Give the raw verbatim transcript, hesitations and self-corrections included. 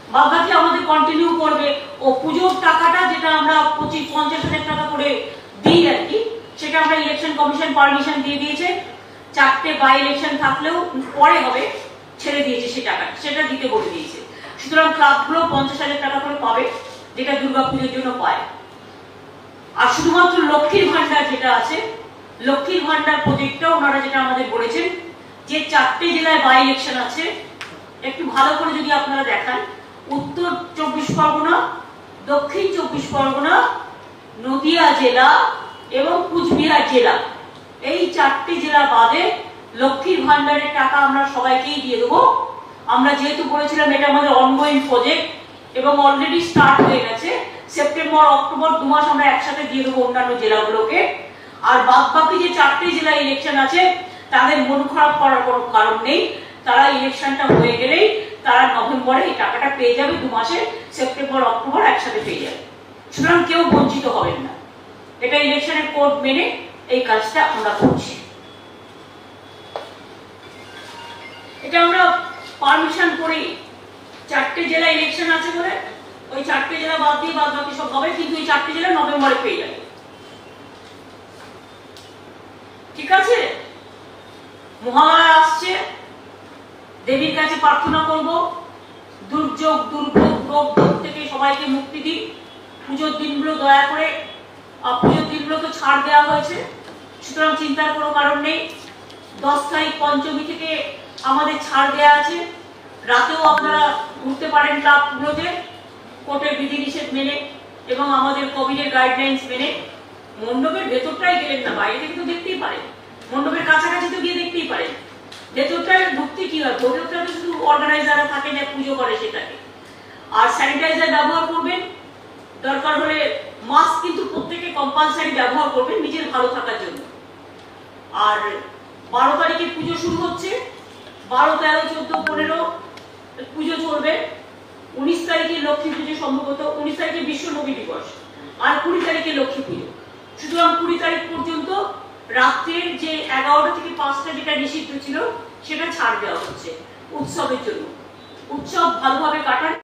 বাদ বাকি আমাদের কন্টিনিউ করবে। ও পুজোর টাকাটা যেটা আমরা পঁচিশ পঞ্চাশ হাজার টাকা করে দিই আর কি, সেটা আমরা ইলেকশন কমিশন পারমিশন দিয়ে দিয়েছে। চারটে বাই ইলেকশন থাকলেও পরে হবে, ছেড়ে দিয়েছে সে টাকা, সেটা দিতে বলে দিয়েছে। সুতরাং ক্লাবগুলো পঞ্চাশ হাজার টাকা করে পাবে, যেটা দুর্গাপুজোর জন্য পায়। আর শুধুমাত্র লক্ষ্মীর ভান্ডার যেটা আছে, লক্ষ্মীর ভান্ডার প্রজেক্টটা ওনারা যেটা আমাদের বলেছেন, যে চারটে জেলায় বাই ইলেকশন আছে, একটু ভালো করে যদি আপনারা দেখান, উত্তর চব্বিশ পরগনা, দক্ষিণ চব্বিশ পরগনা, নদিয়া জেলা এবং কুচবিহার জেলা, এই চারটি জেলা বাদে লক্ষ্মীর ভান্ডারের টাকা আমরা সবাইকেই দিয়ে দেবো। আমরা যেহেতু বলেছিলাম এটা আমাদের অনগোয়িং প্রজেক্ট এবং অলরেডি স্টার্ট হয়ে গেছে, সেপ্টেম্বর অক্টোবর দু মাস আমরা একসাথে দিয়ে দেবো অন্যান্য জেলাগুলোকে। আর বাদ বাকি যে চারটি জেলা ইলেকশন আছে তাদের মন খারাপ করার কোনো কারণ নেই, তারা ইলেকশনটা হয়ে গেলেই তারা নভেম্বরে এই টাকাটা পেয়ে যাবে, দু মাসে সেপ্টেম্বর অক্টোবর একসাথে পেয়ে যাবে। সুতরাং কেউ বঞ্চিত হবেন না, এটা ইলেকশনের কোড মেনে এই কাজটা আমরা করছি। এটা আমরা পারমিশন করি, চারটে জেলা ইলেকশন আছে বলে ওই চারটে জেলা বাদ দিয়ে বাদ বাকি সব হবে, কিন্তু এই চারটে জেলা নভেম্বরে পেয়ে যাবে। ঠিক আছে, মহালয়া আসছে, দেবীর কাছে প্রার্থনা করব দুর্যোগ দুর্ভোগ রোগ থেকে সবাইকে মুক্তি দিন। পুজোর দিনগুলো দয়া করে, পুজোর দিনগুলো তো ছাড় দেওয়া হয়েছে, সুতরাং চিন্তার কোনো কারণ নেই। দশ তারিখ পঞ্চমী থেকে আমাদের ছাড় দেওয়া আছে, রাতেও আপনারা ঘুরতে পারেন ক্লাবগুলোতে কোর্টের বিধিনিষেধ মেনে এবং আমাদের কোভিডের গাইডলাইন্স মেনে। মণ্ডপের ভেতরটাই গেলেন না, বাইরে থেকে তো দেখতেই পারেন, মণ্ডপের কাছাকাছি তো গিয়ে দেখতেই পারেন, ভেতরটায় ঢুকতে কি হয়, ভেতরটা তো শুধু অর্গানাইজাররা থাকে যে পুজো করে সেটাকে। আর স্যানিটাইজার ব্যবহার করবেন, দরকার হলে মাস্ক কিন্তু প্রত্যেকে কম্পালসারি ব্যবহার করবেন নিজের ভালো থাকার জন্য। আর বারো তারিখে পুজো শুরু হচ্ছে, বারো তেরো চোদ্দ পনেরো পুজো চলবে, উনিশ তারিখে লক্ষ্মী পুজো সম্ভবত, উনিশ তারিখে বিশ্ব নবী দিবস, আর কুড়ি তারিখে লক্ষ্মী পুজো। সুতরাং কুড়ি তারিখ পর্যন্ত রাত্রের যে এগারোটা থেকে পাঁচটা যেটা নিষিদ্ধ ছিল সেটা ছাড় দেওয়া হচ্ছে উৎসবের জন্য। উৎসব ভালোভাবে কাটান।